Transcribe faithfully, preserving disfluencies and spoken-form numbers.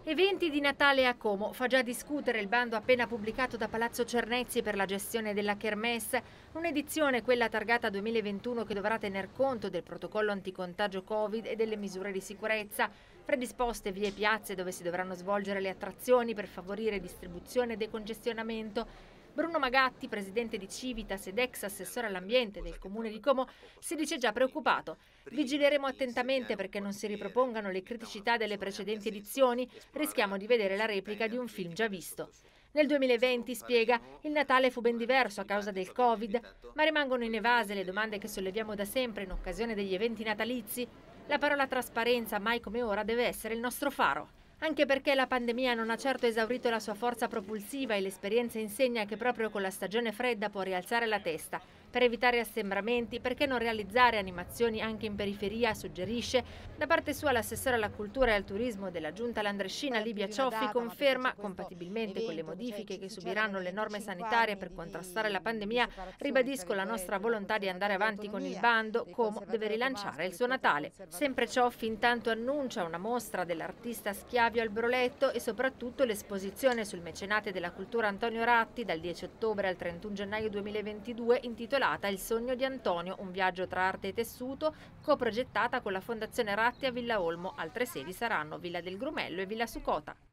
Eventi di Natale a Como. Fa già discutere il bando appena pubblicato da Palazzo Cernezzi per la gestione della Kermesse, un'edizione, quella targata duemilaventuno, che dovrà tener conto del protocollo anticontagio Covid e delle misure di sicurezza, predisposte vie e piazze dove si dovranno svolgere le attrazioni per favorire distribuzione e decongestionamento. Bruno Magatti, presidente di Civitas ed ex assessore all'ambiente del comune di Como, si dice già preoccupato. Vigileremo attentamente perché non si ripropongano le criticità delle precedenti edizioni, rischiamo di vedere la replica di un film già visto. Nel duemilaventi, spiega, il Natale fu ben diverso a causa del Covid, ma rimangono inevase le domande che solleviamo da sempre in occasione degli eventi natalizi. La parola trasparenza, mai come ora, deve essere il nostro faro. Anche perché la pandemia non ha certo esaurito la sua forza propulsiva e l'esperienza insegna che proprio con la stagione fredda può rialzare la testa. Per evitare assembramenti, perché non realizzare animazioni anche in periferia, suggerisce. Da parte sua l'assessore alla cultura e al turismo della Giunta Landrescina, Livia Cioffi, conferma, compatibilmente con le modifiche che subiranno le norme sanitarie per contrastare la pandemia, ribadisco la nostra volontà di andare avanti con il bando, Como deve rilanciare il suo Natale. Sempre Cioffi intanto annuncia una mostra dell'artista Schiavio al Broletto e soprattutto l'esposizione sul mecenate della cultura Antonio Ratti dal dieci ottobre al trentuno gennaio duemilaventidue intitolata Il sogno di Antonio, un viaggio tra arte e tessuto, coprogettata con la Fondazione Ratti a Villa Olmo. Altre sedi saranno Villa del Grumello e Villa Sucota.